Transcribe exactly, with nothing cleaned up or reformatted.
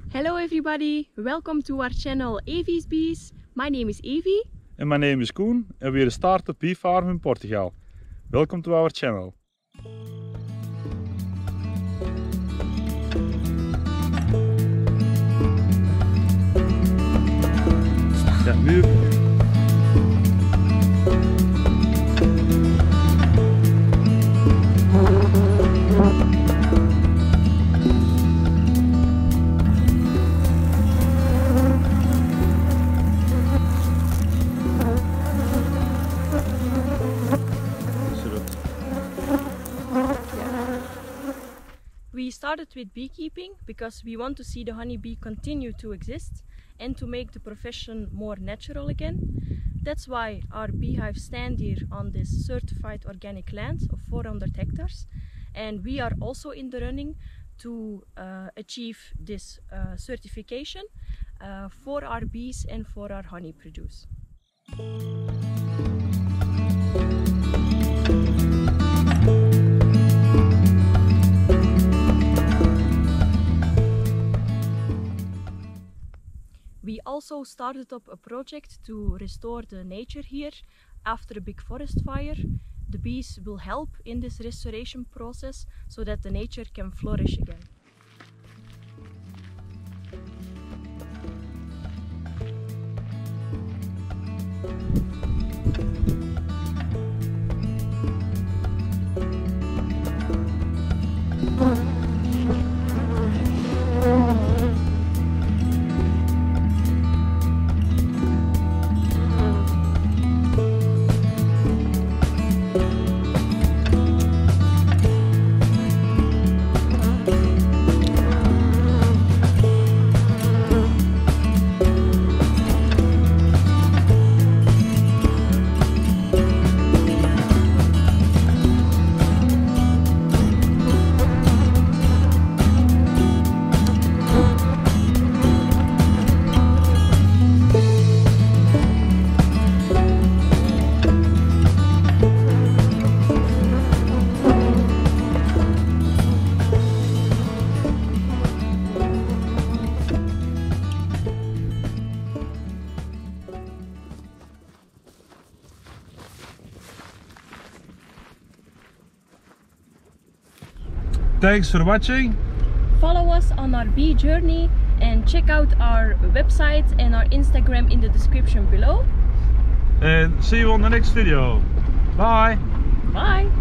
Hello everybody, welcome to our channel Evie's Bees. My name is Evie. And my name is Koen and we're a startup bee farm in Portugal. Welcome to our channel. Ja, nu. We started with beekeeping because we want to see the honeybee continue to exist and to make the profession more natural again. That's why our beehives stand here on this certified organic land of four hundred hectares, and we are also in the running to uh, achieve this uh, certification uh, for our bees and for our honey produce. We also started up a project to restore the nature here after a big forest fire. The bees will help in this restoration process so that the nature can flourish again. Thanks for watching. Follow us on our bee journey and check out our website and our Instagram in the description below. And see you on the next video. Bye. Bye.